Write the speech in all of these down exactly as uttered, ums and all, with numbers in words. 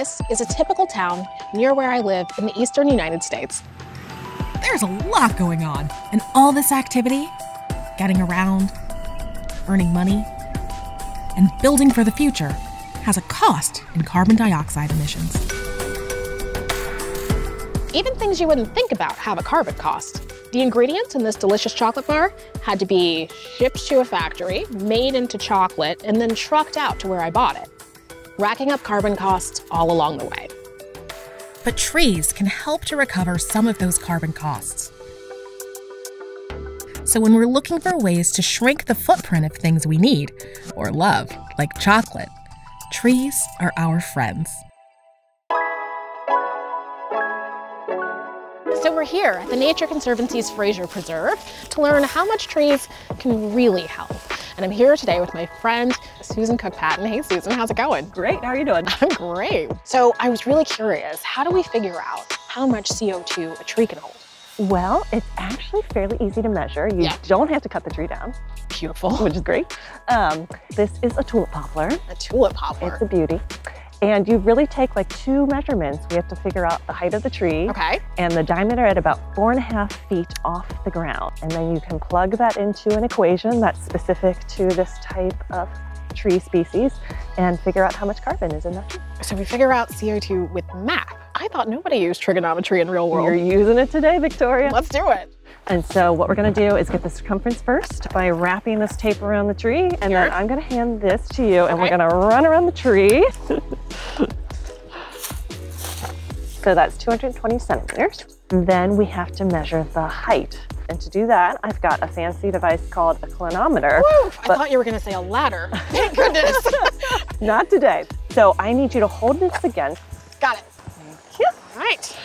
This is a typical town near where I live in the eastern United States. There's a lot going on, and all this activity, getting around, earning money, and building for the future has a cost in carbon dioxide emissions. Even things you wouldn't think about have a carbon cost. The ingredients in this delicious chocolate bar had to be shipped to a factory, made into chocolate, and then trucked out to where I bought it, racking up carbon costs all along the way. But trees can help to recover some of those carbon costs. So when we're looking for ways to shrink the footprint of things we need or love, like chocolate, trees are our friends. So we're here at the Nature Conservancy's Fraser Preserve to learn how much trees can really help. And I'm here today with my friend, Susan Cook-Patton. Hey, Susan, how's it going? Great, how are you doing? I'm great. So I was really curious, how do we figure out how much C O two a tree can hold? Well, it's actually fairly easy to measure. You Yeah. don't have to cut the tree down. Beautiful. Which is great. Um, this is a tulip poplar. A tulip poplar. It's a beauty. And you really take like two measurements. We have to figure out the height of the tree Okay. and the diameter at about four and a half feet off the ground. And then you can plug that into an equation that's specific to this type of tree species and figure out how much carbon is in that tree. So we figure out C O two with math. I thought nobody used trigonometry in real world. You're using it today, Victoria. Let's do it. And so what we're gonna do is get the circumference first by wrapping this tape around the tree, and Here. then I'm gonna hand this to you, and Okay. we're gonna run around the tree. So that's two hundred twenty centimeters. And then we have to measure the height. And to do that, I've got a fancy device called a clinometer. Woo, I but thought you were gonna say a ladder. Thank goodness. not today. So I need you to hold this again. Got it. Thank you. All right.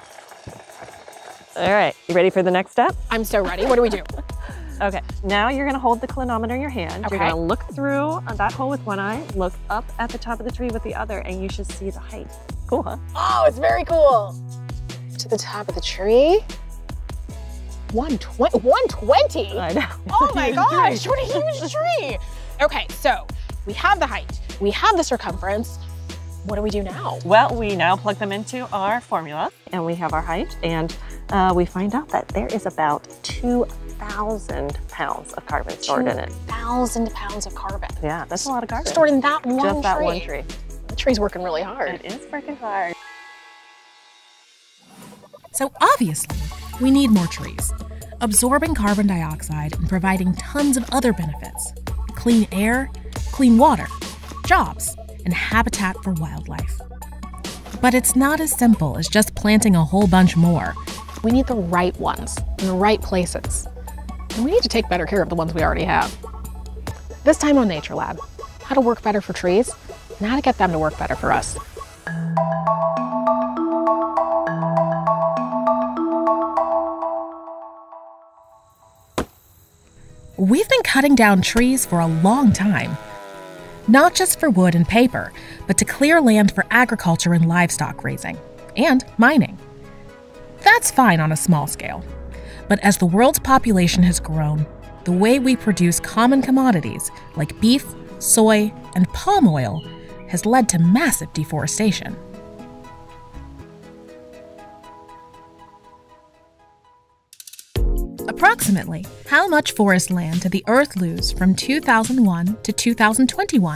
All right, you ready for the next step? I'm so ready. What do we do? Okay, now you're gonna hold the clinometer in your hand. Okay. You're gonna look through that hole with one eye, look up at the top of the tree with the other, and you should see the height. Cool, huh? Oh, it's very cool. To the top of the tree. one twenty. one twenty? I know. Oh my Huge gosh, tree. what a huge tree. Okay, so we have the height, we have the circumference. What do we do now? Well, we now plug them into our formula, and we have our height, and uh, we find out that there is about two thousand pounds of carbon stored in it. two thousand pounds of carbon. Yeah, that's a lot of carbon. Stored in that one Just that tree. one tree. The tree's working really hard. It is working hard. So obviously, we need more trees, absorbing carbon dioxide and providing tons of other benefits: clean air, clean water, jobs, and habitat for wildlife. But it's not as simple as just planting a whole bunch more. We need the right ones in the right places. And we need to take better care of the ones we already have. This time on Nature Lab, how to work better for trees and how to get them to work better for us. We've been cutting down trees for a long time. Not just for wood and paper, but to clear land for agriculture and livestock raising, and mining. That's fine on a small scale. But as the world's population has grown, the way we produce common commodities like beef, soy, and palm oil has led to massive deforestation. Approximately, how much forest land did the Earth lose from two thousand one to two thousand twenty-one?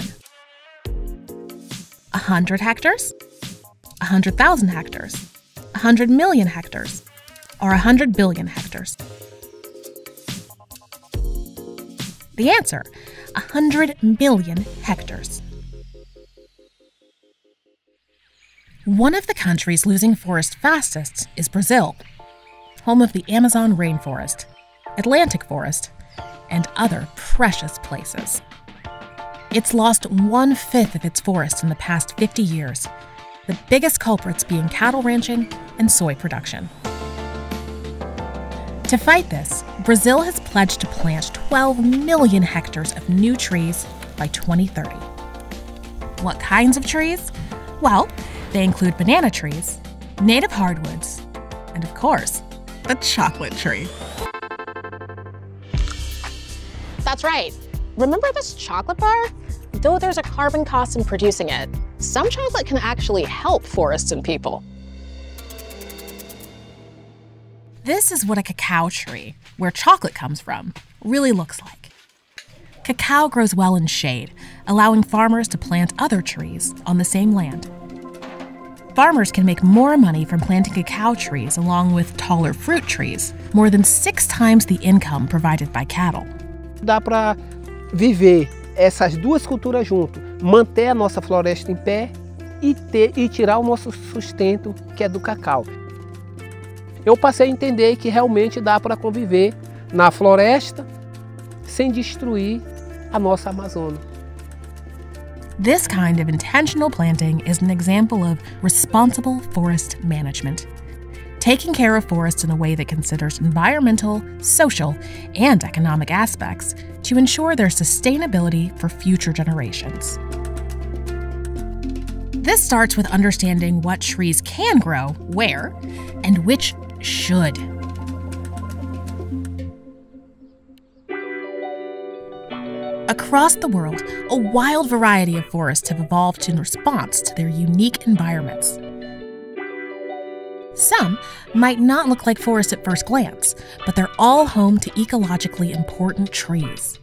one hundred hectares? one hundred thousand hectares? one hundred million hectares? Or one hundred billion hectares? The answer, one hundred million hectares. One of the countries losing forest fastest is Brazil, home of the Amazon rainforest, Atlantic forest, and other precious places. It's lost one-fifth of its forest in the past fifty years, the biggest culprits being cattle ranching and soy production. To fight this, Brazil has pledged to plant twelve million hectares of new trees by twenty thirty. What kinds of trees? Well, they include banana trees, native hardwoods, and of course, the chocolate tree. That's right. Remember this chocolate bar? Though there's a carbon cost in producing it, some chocolate can actually help forests and people. This is what a cacao tree, where chocolate comes from, really looks like. Cacao grows well in shade, allowing farmers to plant other trees on the same land. Farmers can make more money from planting cacao trees along with taller fruit trees, more than six times the income provided by cattle. Dá para viver essas duas culturas junto, manter a nossa floresta em pé e, ter, e tirar o nosso sustento, que é do cacau. Eu passei a entender que realmente dá para conviver na floresta sem destruir a nossa Amazônia. This kind of intentional planting is an example of responsible forest management, taking care of forests in a way that considers environmental, social, and economic aspects to ensure their sustainability for future generations. This starts with understanding what trees can grow where and which should. Across the world, a wild variety of forests have evolved in response to their unique environments. Some might not look like forests at first glance, but they're all home to ecologically important trees.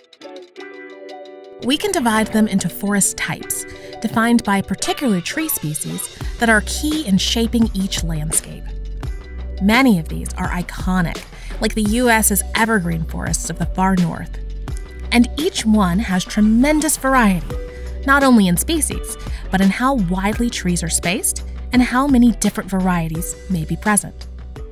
We can divide them into forest types, defined by particular tree species that are key in shaping each landscape. Many of these are iconic, like the U S's evergreen forests of the far north. And each one has tremendous variety, not only in species, but in how widely trees are spaced and how many different varieties may be present.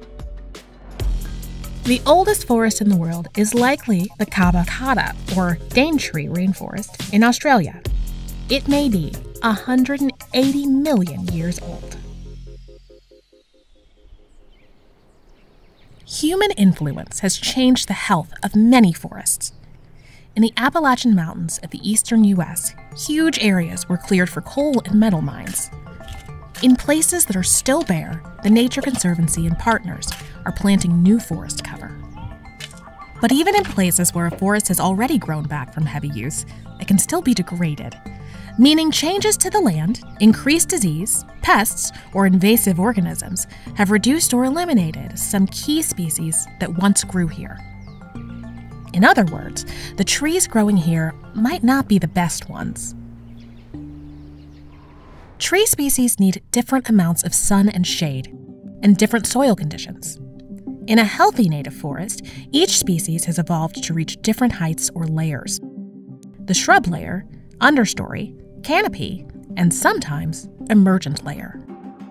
The oldest forest in the world is likely the Kabakata, or Daintree rainforest in Australia. It may be one hundred eighty million years old. Human influence has changed the health of many forests. In the Appalachian Mountains of the eastern U S, huge areas were cleared for coal and metal mines. In places that are still bare, the Nature Conservancy and partners are planting new forest cover. But even in places where a forest has already grown back from heavy use, it can still be degraded, meaning changes to the land, increased disease, pests, or invasive organisms have reduced or eliminated some key species that once grew here. In other words, the trees growing here might not be the best ones. Tree species need different amounts of sun and shade, and different soil conditions. In a healthy native forest, each species has evolved to reach different heights or layers. The shrub layer, understory, canopy, and sometimes emergent layer.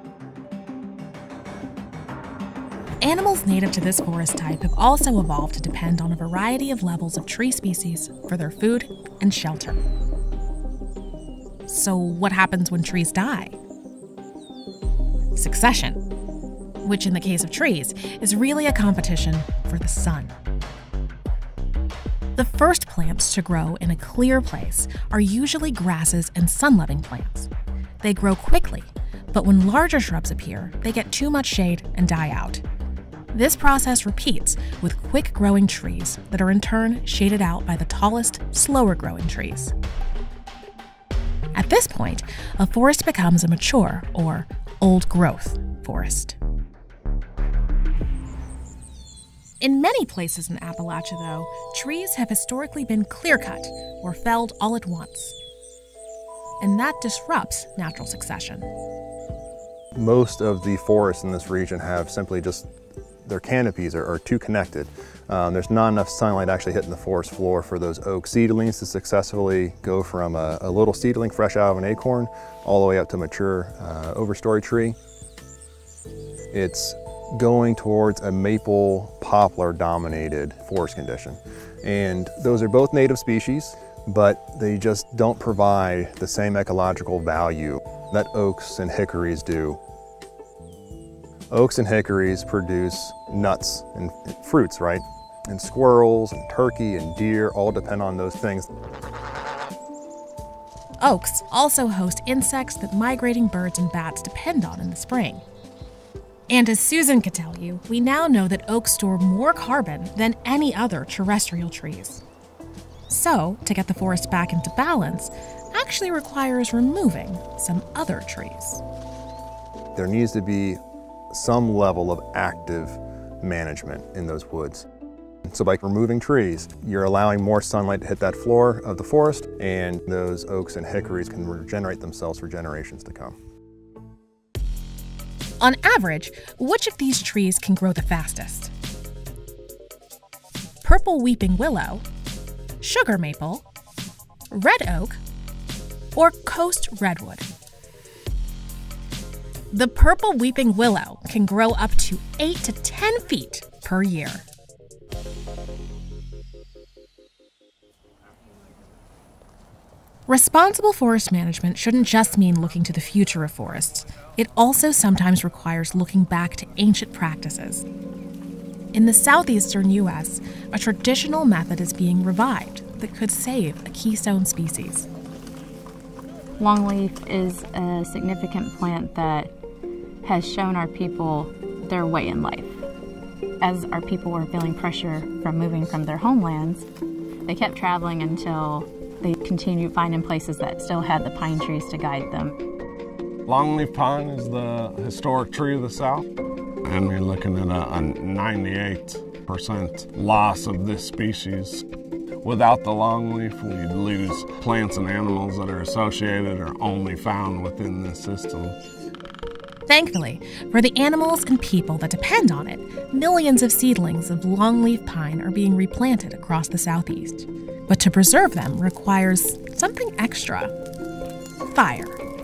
Animals native to this forest type have also evolved to depend on a variety of levels of tree species for their food and shelter. So what happens when trees die? Succession, which in the case of trees is really a competition for the sun. The first plants to grow in a clear place are usually grasses and sun-loving plants. They grow quickly, but when larger shrubs appear, they get too much shade and die out. This process repeats with quick-growing trees that are in turn shaded out by the tallest, slower-growing trees. At this point, a forest becomes a mature, or old-growth, forest. In many places in Appalachia, though, trees have historically been clear-cut or felled all at once. And that disrupts natural succession. Most of the forests in this region have simply just, their canopies are, are too connected. Um, there's not enough sunlight actually hitting the forest floor for those oak seedlings to successfully go from a, a little seedling fresh out of an acorn all the way up to mature uh, overstory tree. It's going towards a maple poplar dominated forest condition. And those are both native species, but they just don't provide the same ecological value that oaks and hickories do. Oaks and hickories produce nuts and fruits, right? And squirrels and turkey and deer all depend on those things. Oaks also host insects that migrating birds and bats depend on in the spring. And as Susan could tell you, we now know that oaks store more carbon than any other terrestrial trees. So, to get the forest back into balance, actually requires removing some other trees. There needs to be some level of active management in those woods. So by removing trees, you're allowing more sunlight to hit that floor of the forest, and those oaks and hickories can regenerate themselves for generations to come. On average, which of these trees can grow the fastest? Purple weeping willow, sugar maple, red oak, or coast redwood? The purple weeping willow can grow up to eight to ten feet per year. Responsible forest management shouldn't just mean looking to the future of forests. It also sometimes requires looking back to ancient practices. In the southeastern U S, a traditional method is being revived that could save a keystone species. Longleaf is a significant plant that has shown our people their way in life. As our people were feeling pressure from moving from their homelands, they kept traveling until they continued finding places that still had the pine trees to guide them. Longleaf pine is the historic tree of the South, and we're looking at a, a ninety-eight percent loss of this species. Without the longleaf, we'd lose plants and animals that are associated or only found within this system. Thankfully, for the animals and people that depend on it, millions of seedlings of longleaf pine are being replanted across the Southeast. But to preserve them requires something extra: fire.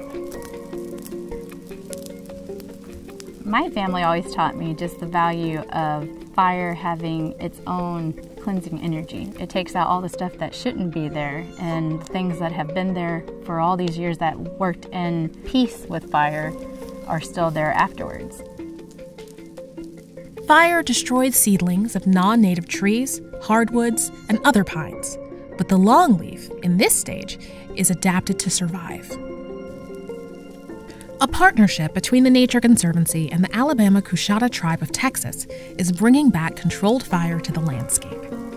My family always taught me just the value of fire having its own cleansing energy. It takes out all the stuff that shouldn't be there, and things that have been there for all these years that worked in peace with fire are still there afterwards. Fire destroyed seedlings of non-native trees, hardwoods, and other pines. But the longleaf, in this stage, is adapted to survive. A partnership between the Nature Conservancy and the Alabama Coushatta tribe of Texas is bringing back controlled fire to the landscape.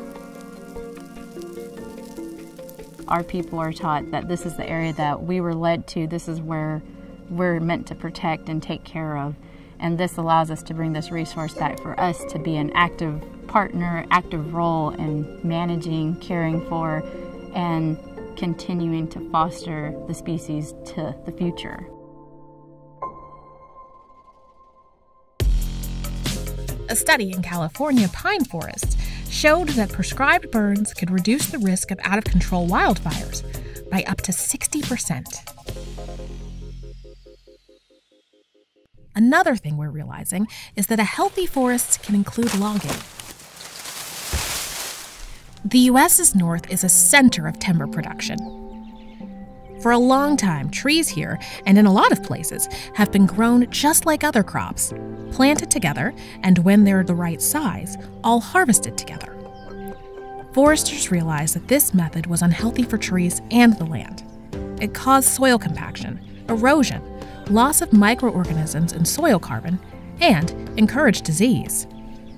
Our people are taught that this is the area that we were led to, this is where we're meant to protect and take care of. And this allows us to bring this resource back for us to be an active partner, active role in managing, caring for, and continuing to foster the species to the future. A study in California pine forests showed that prescribed burns could reduce the risk of out-of-control wildfires by up to sixty percent. Another thing we're realizing is that a healthy forest can include logging. The U S's north is a center of timber production. For a long time, trees here, and in a lot of places, have been grown just like other crops, planted together, and when they're the right size, all harvested together. Foresters realized that this method was unhealthy for trees and the land. It caused soil compaction, erosion, loss of microorganisms and soil carbon, and encouraged disease.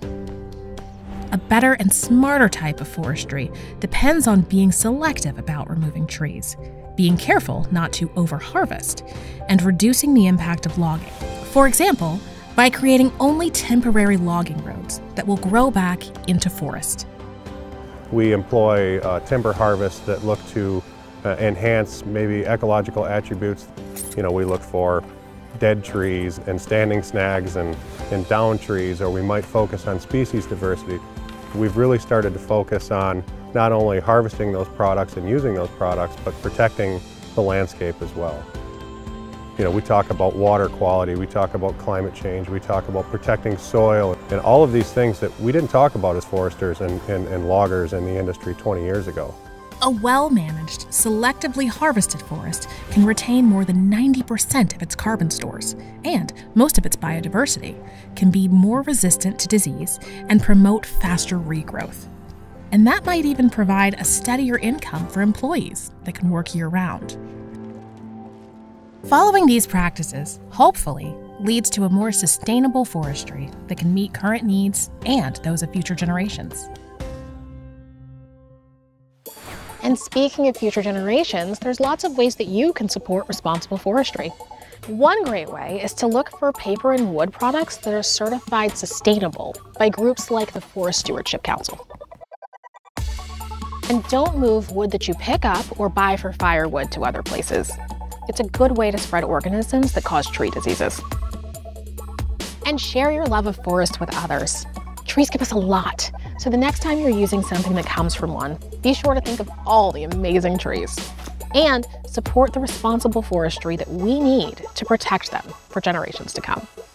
A better and smarter type of forestry depends on being selective about removing trees, being careful not to over-harvest, and reducing the impact of logging. For example, by creating only temporary logging roads that will grow back into forest. We employ uh, timber harvests that look to uh, enhance maybe ecological attributes. You know, we look for dead trees and standing snags and, and down trees, or we might focus on species diversity. We've really started to focus on not only harvesting those products and using those products, but protecting the landscape as well. You know, we talk about water quality, we talk about climate change, we talk about protecting soil, and all of these things that we didn't talk about as foresters and, and, and loggers in the industry twenty years ago. A well-managed, selectively harvested forest can retain more than ninety percent of its carbon stores, and most of its biodiversity, can be more resistant to disease and promote faster regrowth. And that might even provide a steadier income for employees that can work year-round. Following these practices, hopefully, leads to a more sustainable forestry that can meet current needs and those of future generations. And speaking of future generations, there's lots of ways that you can support responsible forestry. One great way is to look for paper and wood products that are certified sustainable by groups like the Forest Stewardship Council. And don't move wood that you pick up or buy for firewood to other places. It's a good way to spread organisms that cause tree diseases. And share your love of forest with others. Trees give us a lot, so the next time you're using something that comes from one, be sure to think of all the amazing trees. And support the responsible forestry that we need to protect them for generations to come.